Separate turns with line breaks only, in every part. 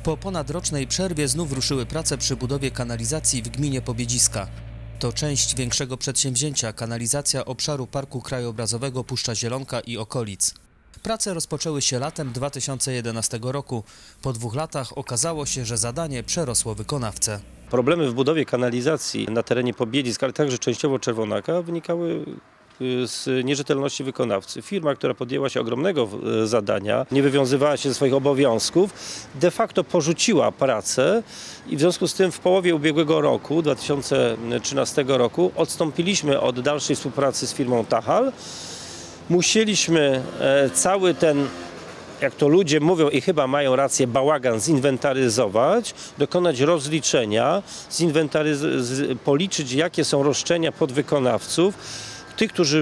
Po ponadrocznej przerwie znów ruszyły prace przy budowie kanalizacji w gminie Pobiedziska. To część większego przedsięwzięcia, kanalizacja obszaru Parku Krajobrazowego Puszcza Zielonka i okolic. Prace rozpoczęły się latem 2011 roku. Po 2 latach okazało się, że zadanie przerosło wykonawcę.
Problemy w budowie kanalizacji na terenie Pobiedzisk, ale także częściowo Czerwonaka wynikały z nierzetelności wykonawcy. Firma, która podjęła się ogromnego zadania, nie wywiązywała się ze swoich obowiązków, de facto porzuciła pracę i w związku z tym w połowie ubiegłego roku, 2013 roku, odstąpiliśmy od dalszej współpracy z firmą Tachal. Musieliśmy cały ten, jak to ludzie mówią i chyba mają rację, bałagan zinwentaryzować, dokonać rozliczenia, policzyć, jakie są roszczenia podwykonawców, tych, którzy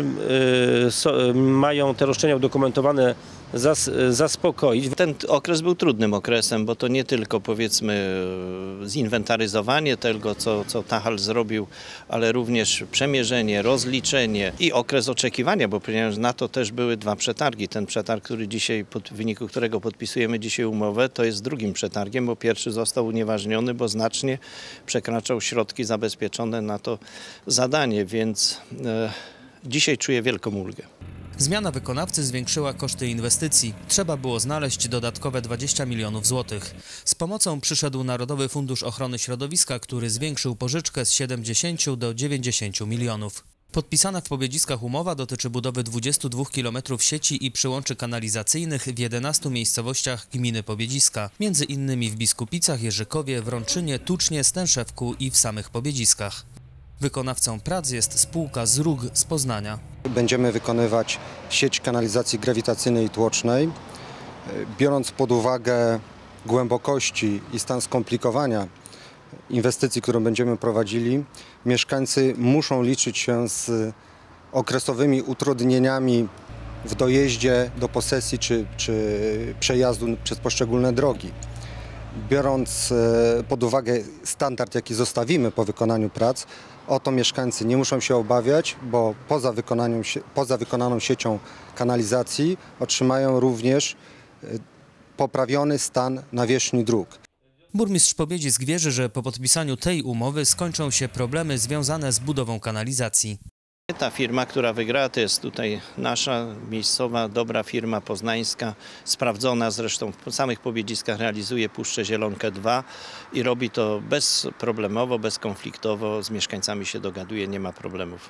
mają te roszczenia udokumentowane, zaspokoić.
Ten okres był trudnym okresem, bo to nie tylko, powiedzmy, zinwentaryzowanie tego, co Tachal zrobił, ale również przemierzenie, rozliczenie i okres oczekiwania, bo ponieważ na to też były 2 przetargi. Ten przetarg, który dzisiaj, w wyniku którego podpisujemy dzisiaj umowę, to jest drugim przetargiem, bo pierwszy został unieważniony, bo znacznie przekraczał środki zabezpieczone na to zadanie, więc dzisiaj czuję wielką ulgę.
Zmiana wykonawcy zwiększyła koszty inwestycji. Trzeba było znaleźć dodatkowe 20 milionów złotych. Z pomocą przyszedł Narodowy Fundusz Ochrony Środowiska, który zwiększył pożyczkę z 70 do 90 milionów. Podpisana w Pobiedziskach umowa dotyczy budowy 22 km sieci i przyłączy kanalizacyjnych w 11 miejscowościach gminy Pobiedziska, między innymi w Biskupicach, Jerzykowie, Wrączynie, Tucznie, Stęszewku i w samych Pobiedziskach. Wykonawcą prac jest spółka ZRUG z Poznania.
Będziemy wykonywać sieć kanalizacji grawitacyjnej i tłocznej. Biorąc pod uwagę głębokości i stan skomplikowania inwestycji, którą będziemy prowadzili, mieszkańcy muszą liczyć się z okresowymi utrudnieniami w dojeździe do posesji czy przejazdu przez poszczególne drogi. Biorąc pod uwagę standard, jaki zostawimy po wykonaniu prac, o to mieszkańcy nie muszą się obawiać, bo poza wykonaną siecią kanalizacji otrzymają również poprawiony stan nawierzchni dróg.
Burmistrz Pobiedzisk wierzy, że po podpisaniu tej umowy skończą się problemy związane z budową kanalizacji.
Ta firma, która wygrała, to jest tutaj nasza miejscowa, dobra firma poznańska, sprawdzona zresztą w samych Pobiedziskach, realizuje Puszczę Zielonkę 2 i robi to bezproblemowo, bezkonfliktowo, z mieszkańcami się dogaduje, nie ma problemów.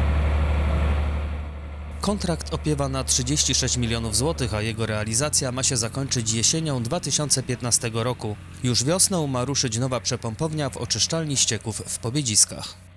Kontrakt opiewa na 36 milionów złotych, a jego realizacja ma się zakończyć jesienią 2015 roku. Już wiosną ma ruszyć nowa przepompownia w oczyszczalni ścieków w Pobiedziskach.